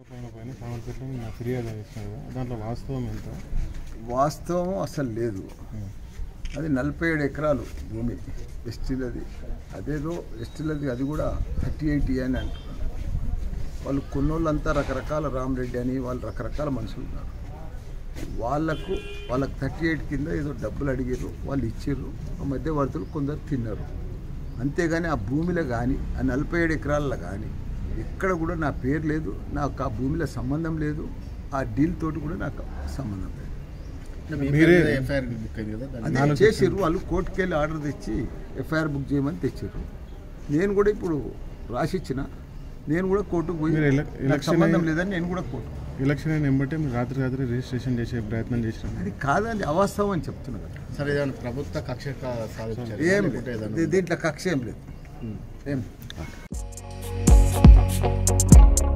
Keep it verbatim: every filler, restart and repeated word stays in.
దాంట్లో వాస్తవం ఎంత? వాస్తవం అసలు లేదు. అది నలభై ఏడు ఎకరాలు భూమి ఎస్టీలది. అదేదో ఎస్టీలది అది కూడా థర్టీ ఎయిట్ అని అంటున్నారు. వాళ్ళు కొన్నోళ్ళంతా రకరకాల రామరెడ్డి అని వాళ్ళు రకరకాల మనుషులు ఉన్నారు. వాళ్ళకు వాళ్ళకి థర్టీ ఎయిట్ కింద ఏదో డబ్బులు అడిగారు, వాళ్ళు ఇచ్చారు. ఆ మధ్యవర్తులు కొందరు తిన్నారు. అంతేగాని ఆ భూమిలో కానీ ఆ నలభై ఏడు ఎకరాల్లో కానీ ఎక్కడ కూడా నా పేరు లేదు, నాకు ఆ భూమిలో సంబంధం లేదు, ఆ డీల్ తోటి కూడా నాకు సంబంధం లేదు. అదే చేసారు వాళ్ళు, కోర్టుకు వెళ్ళి ఆర్డర్ తెచ్చి ఎఫ్ఐఆర్ బుక్ చేయమని తెచ్చారు. నేను కూడా ఇప్పుడు రాసిచ్చిన, నేను కూడా కోర్టుకు పోయి నాకు సంబంధం లేదని నేను కూడా కోర్టు ఎలక్షన్ అయిన వెంబటే మీరు రాత్రి రాత్రి రిజిస్ట్రేషన్ చేసే ప్రయత్నం చేసినాం. అది కాదండి, అవాస్తవం అని చెప్తున్నారు కదా. సరే, ప్రభుత్వ కక్ష ఏం దీంట్లో కక్ష ఏం లేదు. ఏం